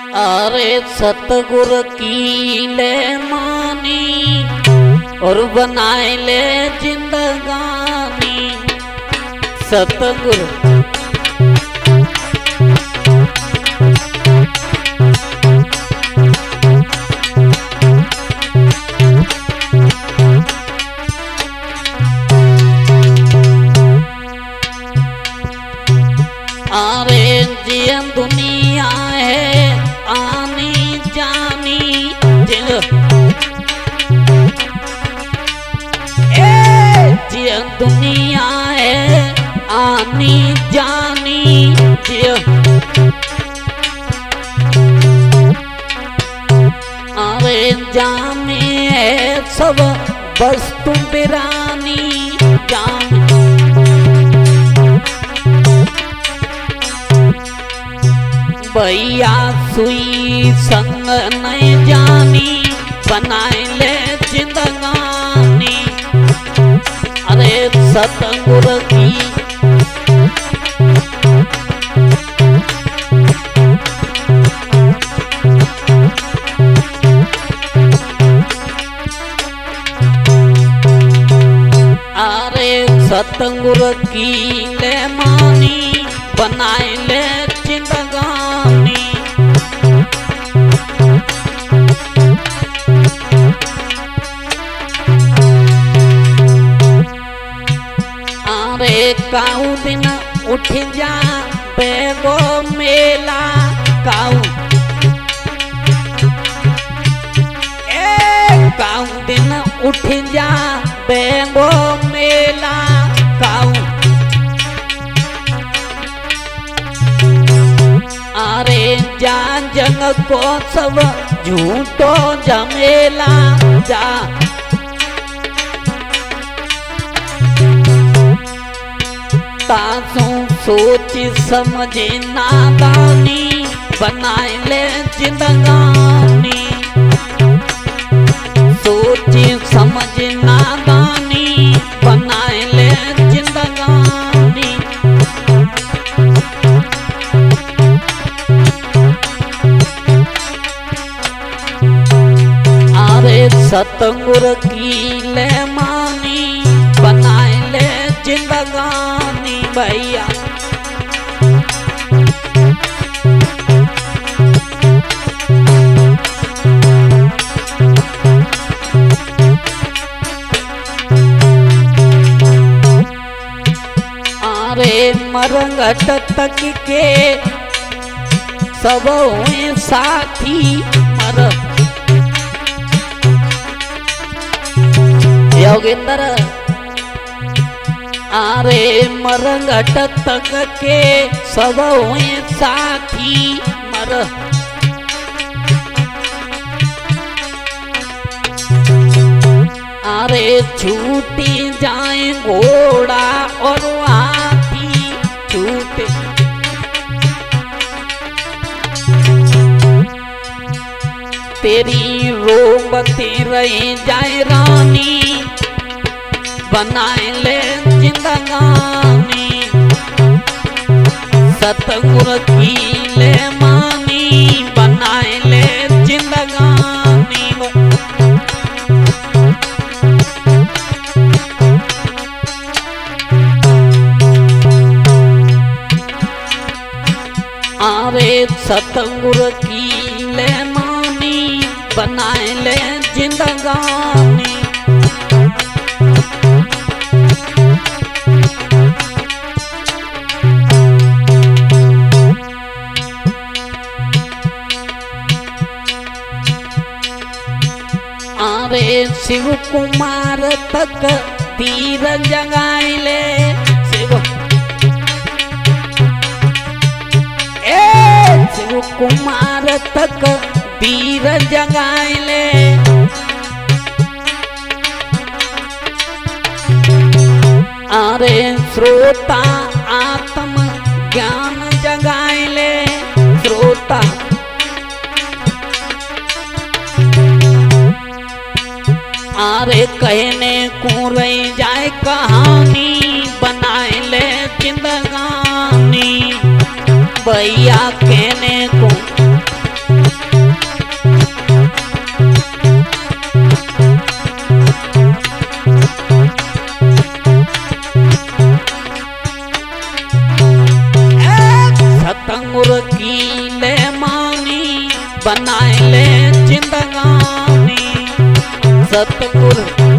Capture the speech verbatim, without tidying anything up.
अरे सतगुर की ले मानी और बनाए ले जिंदगानी। सतगुर अरे जिया दुनिया है आनी जानी जिल ए जिया दुनिया है आनी जानी जिया अरे जाने है सब वस्तु बिरानी जान भैया सुई संग नहीं जानी बनाए ले जिंदगानी। अरे सतगुर की अरे सतगुर की ले मानी बनाए ले जिंदगानी। अरे काऊ दिन उठ जा बेगो मेला काऊ ए काऊ दिन उठ जा बेगो मेला काऊ अरे जान जंग को सब झूठो जमेला जा तासू सोच समझे नादानी बनाए ले जिंदगानी। सोच समझ नादानी बनाए ले जिंदगानी। अरे सतगुर की ले मानी बनाए ले जिंदगानी भैया। अरे मरंगट तक के सब हुए साथी मर योगेंद्र। अरे मरंगट तक के सब हुए साथी मर अरे छूटी जाए घोड़ा और हाथी छूटे तेरी रोबती रही जाए रानी बनाए ले जिंदगानी। सतगुर की ले मानी बनाए ले जिंदगानी। अरे सतगुर की ले मानी बनाए ले जिंदगानी। अरे शिव कुमार तक तीर जगाए ले शिव ए शिव कुमार तक तीर जगाए ले। अरे श्रोता आत्म ज्ञान जगाए ले श्रोता। अरे कहने को रही जाए कहानी बनाए ले जिंदगानी। भैया कहने को सतगुरु